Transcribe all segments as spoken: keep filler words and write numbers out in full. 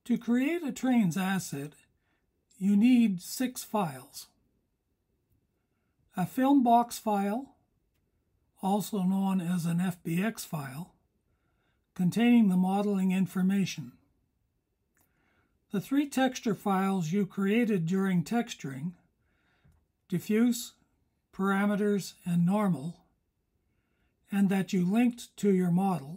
To create a Trainz asset, you need six files. A film box file, also known as an F B X file, containing the modeling information. The three texture files you created during texturing, diffuse, parameters, and normal, and that you linked to your model.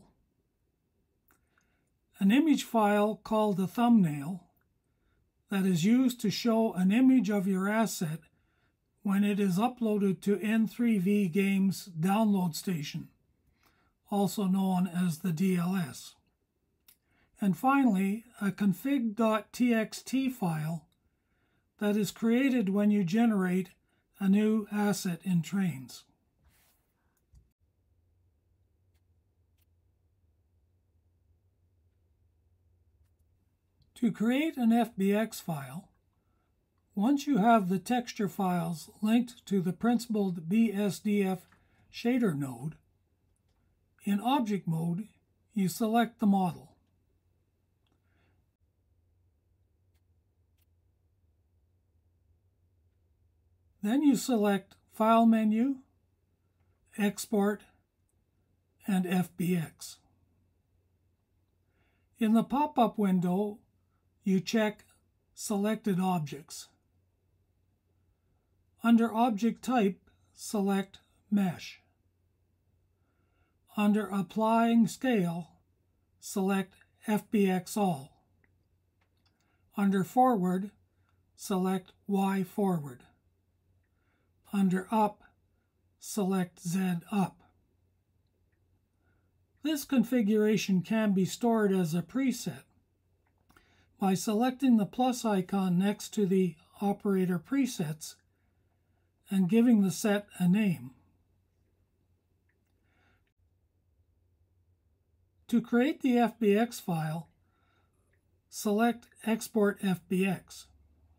An image file called the thumbnail that is used to show an image of your asset when it is uploaded to N three V Games download station, also known as the D L S. And finally, a config dot T X T file that is created when you generate a new asset in Trainz. To create an F B X file, once you have the texture files linked to the principled B S D F shader node, in object mode, you select the model. Then you select File menu, Export, and F B X. In the pop-up window, you check Selected Objects. Under Object Type, select Mesh. Under Applying Scale, select F B X All. Under Forward, select Y Forward. Under Up, select Z Up. This configuration can be stored as a preset by selecting the plus icon next to the operator presets and giving the set a name. To create the F B X file, select Export F B X.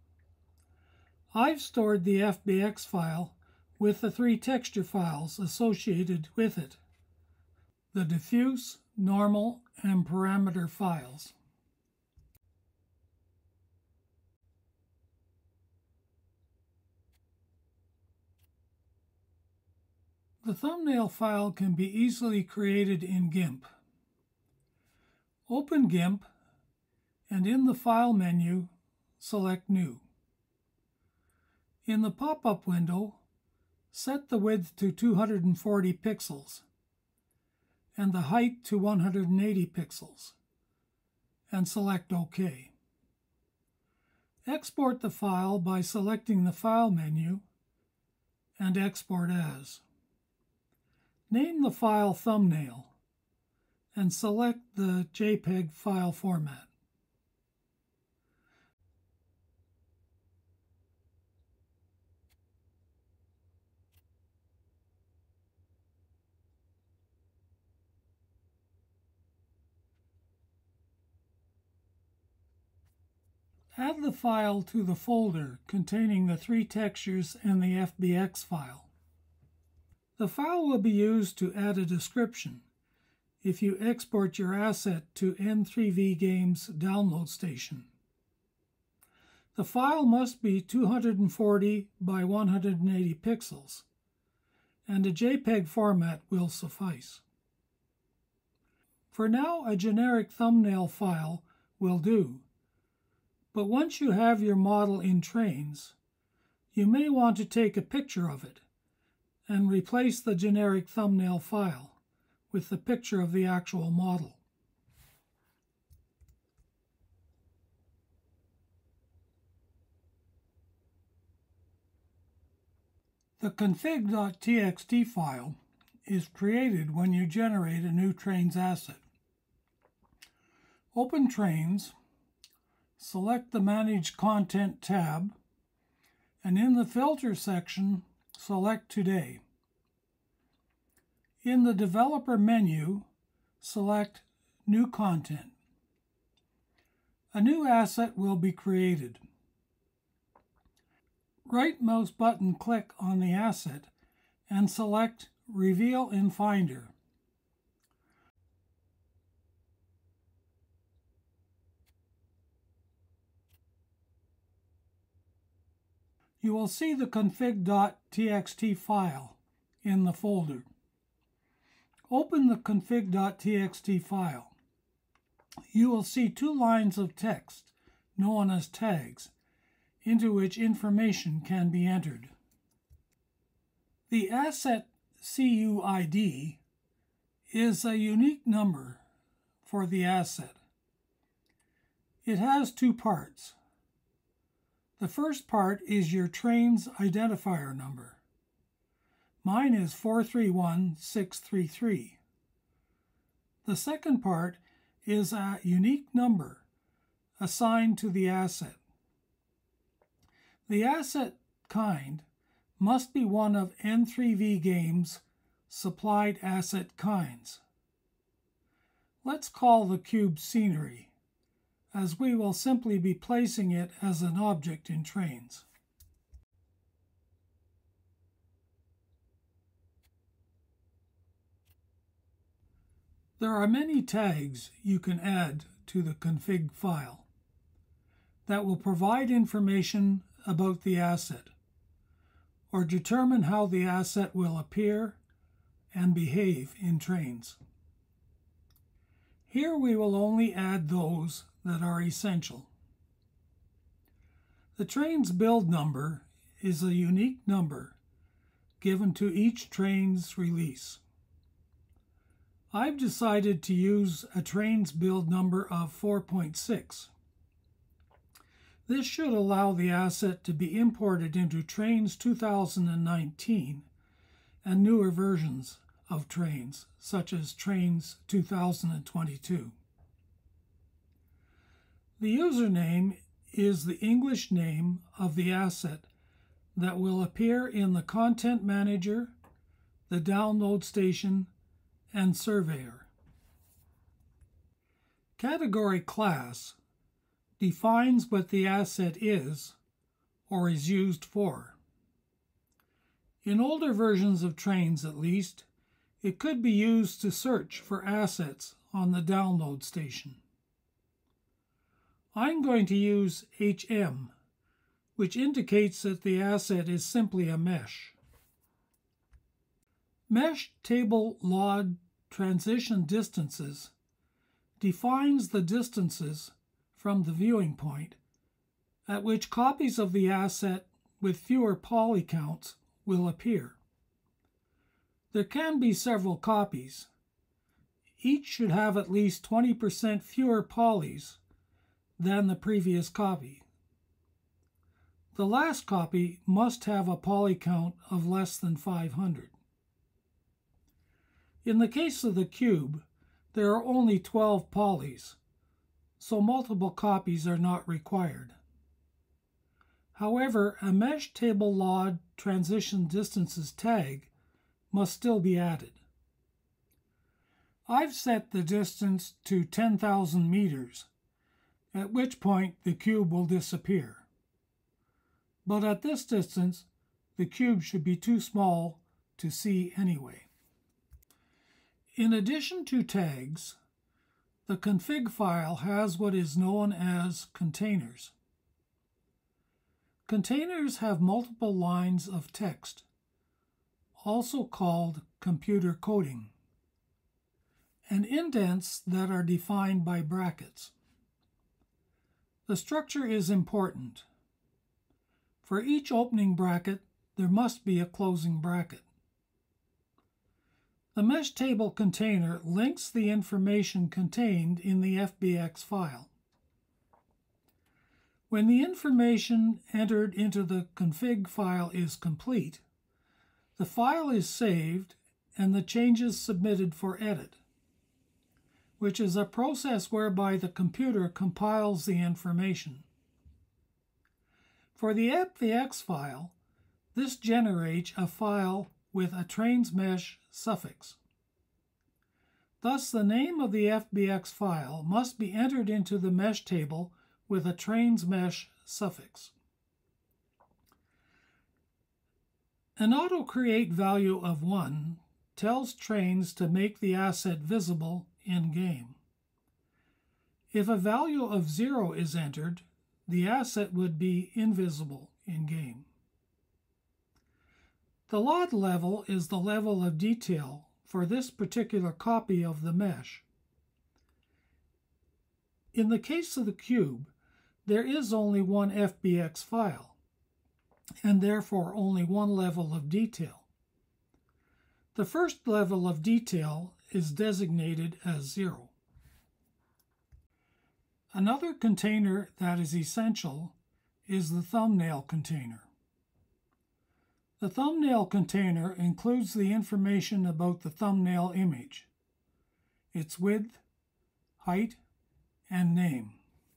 I've stored the F B X file with the three texture files associated with it, the diffuse, normal, and parameter files. The thumbnail file can be easily created in GIMP. Open GIMP, and in the File menu, select New. In the pop-up window, set the width to two hundred forty pixels and the height to one hundred eighty pixels, and select OK. Export the file by selecting the File menu and Export As. Name the file Thumbnail and select the JPEG file format. Add the file to the folder containing the three textures and the F B X file. The file will be used to add a description if you export your asset to N three V Games download station. The file must be two hundred forty by one hundred eighty pixels, and a JPEG format will suffice. For now, a generic thumbnail file will do, but once you have your model in Trainz, you may want to take a picture of it and replace the generic thumbnail file with the picture of the actual model. The config dot T X T file is created when you generate a new Trainz asset. Open Trainz, select the Manage Content tab, and in the Filter section, select Today. In the Developer menu, select New Content. A new asset will be created. Right mouse button click on the asset and select Reveal in Finder. you will see the config.txt file in the folder. Open the config.txt file. You will see two lines of text, known as tags, into which information can be entered. The asset C U I D is a unique number for the asset. It has two parts. The first part is your Trainz identifier number. Mine is four three one six three three. The second part is a unique number assigned to the asset. The asset kind must be one of N three V Games' supplied asset kinds. Let's call the cube scenery, as we will simply be placing it as an object in Trainz. There are many tags you can add to the config file that will provide information about the asset or determine how the asset will appear and behave in Trainz. Here we will only add those that are essential. The Trainz build number is a unique number given to each Trainz release. I've decided to use a Trainz build number of four point six. This should allow the asset to be imported into Trainz two thousand nineteen and newer versions of Trainz, such as Trainz two thousand twenty-two. The username is the English name of the asset that will appear in the Content Manager, the Download Station, and Surveyor. Category class defines what the asset is or is used for. In older versions of Trainz, at least, it could be used to search for assets on the download station. I'm going to use H M, which indicates that the asset is simply a mesh. Mesh table log transition distances defines the distances from the viewing point at which copies of the asset with fewer poly counts will appear. There can be several copies. Each should have at least twenty percent fewer polys than the previous copy. The last copy must have a poly count of less than five hundred. In the case of the cube, there are only twelve polys, so multiple copies are not required. However, a mesh table log transition distances tag must still be added. I've set the distance to ten thousand meters, at which point the cube will disappear. But at this distance, the cube should be too small to see anyway. In addition to tags, the config file has what is known as containers. Containers have multiple lines of text, also called computer coding, and indents that are defined by brackets. The structure is important. For each opening bracket, there must be a closing bracket. The mesh table container links the information contained in the F B X file. When the information entered into the config file is complete, the file is saved and the changes submitted for edit, which is a process whereby the computer compiles the information. For the F B X file, this generates a file with a Trainz mesh suffix. Thus, the name of the F B X file must be entered into the mesh table with a Trainz mesh suffix. An auto-create value of one tells Trainz to make the asset visible in-game. If a value of zero is entered, the asset would be invisible in-game. The lot level is the level of detail for this particular copy of the mesh. In the case of the cube, there is only one F B X file, and therefore only one level of detail. The first level of detail is designated as zero. Another container that is essential is the thumbnail container. The thumbnail container includes the information about the thumbnail image, its width, height, and name.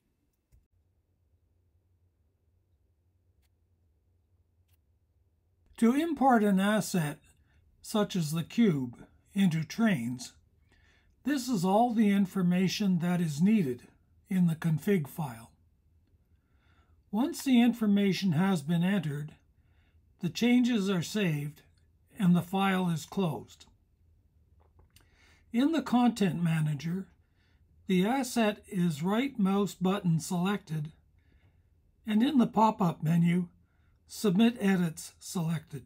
To import an asset, such as the cube, into Trainz, this is all the information that is needed in the config file. Once the information has been entered, the changes are saved and the file is closed. In the Content Manager, the asset is right mouse button selected, and in the pop-up menu, Submit Edits selected.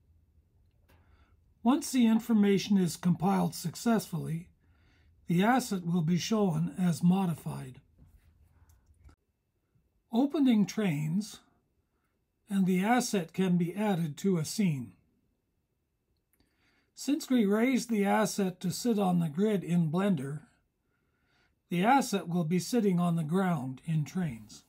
Once the information is compiled successfully, the asset will be shown as modified. Opening Trainz, and the asset can be added to a scene. Since we raised the asset to sit on the grid in Blender, the asset will be sitting on the ground in Trainz.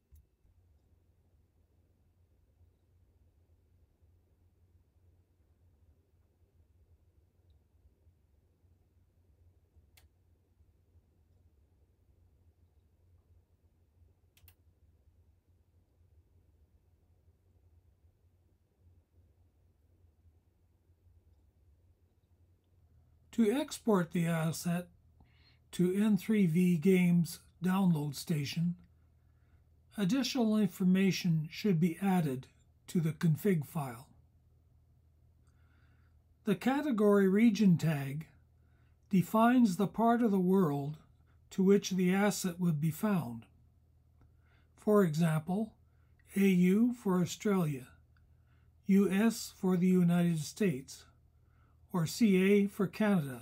To export the asset to N three V Games download station, additional information should be added to the config file. The category region tag defines the part of the world to which the asset would be found. For example, A U for Australia, U S for the United States, or C A for Canada.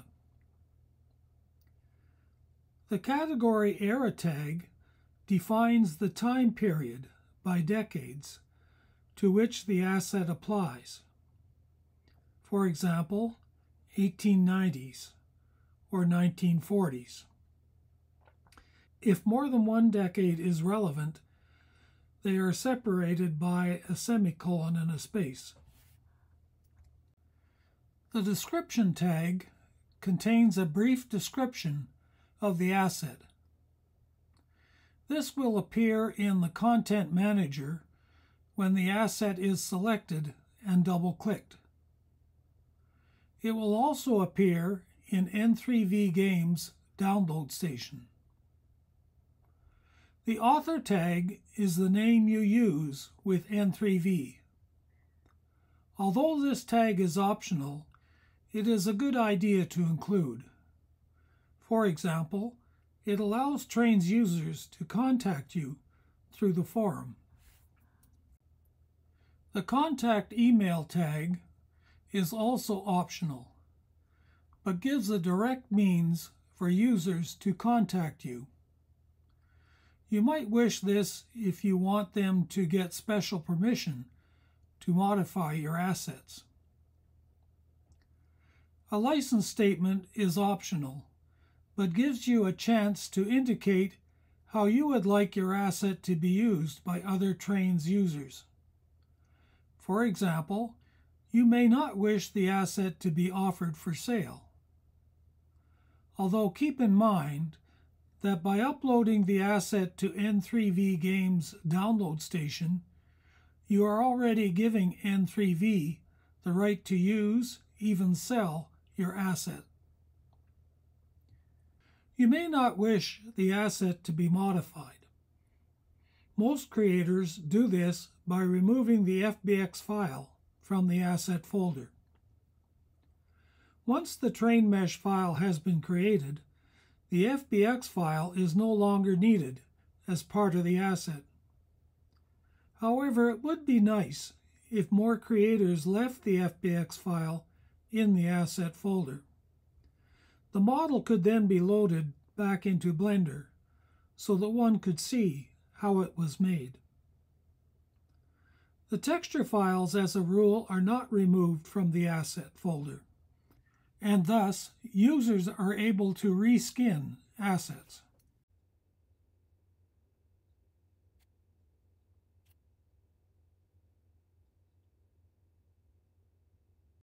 The category era tag defines the time period by decades to which the asset applies. For example, eighteen nineties or nineteen forties. If more than one decade is relevant, they are separated by a semicolon and a space. The description tag contains a brief description of the asset. This will appear in the Content Manager when the asset is selected and double-clicked. It will also appear in N three V Games download station. The author tag is the name you use with N three V. Although this tag is optional, it is a good idea to include. For example, it allows Trainz users to contact you through the forum. The contact email tag is also optional, but gives a direct means for users to contact you. You might wish this if you want them to get special permission to modify your assets. A license statement is optional, but gives you a chance to indicate how you would like your asset to be used by other Trainz users. For example, you may not wish the asset to be offered for sale. Although keep in mind that by uploading the asset to N three V Games download station, you are already giving N three V the right to use, even sell, your asset. You may not wish the asset to be modified. Most creators do this by removing the F B X file from the asset folder. Once the train mesh file has been created, the F B X file is no longer needed as part of the asset. However, it would be nice if more creators left the F B X file in the asset folder. The model could then be loaded back into Blender so that one could see how it was made. The texture files, as a rule, are not removed from the asset folder, and thus users are able to reskin assets.